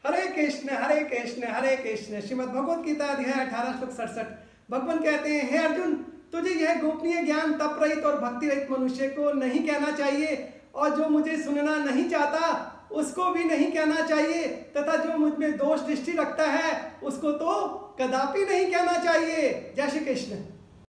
हरे कृष्ण हरे कृष्ण हरे कृष्ण। श्रीमद् भगवद गीता अध्याय 18 श्लोक 67। भगवान कहते हैं, हे अर्जुन, तुझे यह गोपनीय ज्ञान तप रहित और भक्ति रहित मनुष्य को नहीं कहना चाहिए, और जो मुझे सुनना नहीं चाहता उसको भी नहीं कहना चाहिए, तथा जो मुझ में दोष दृष्टि रखता है उसको तो कदापि नहीं कहना चाहिए। जय श्री कृष्ण।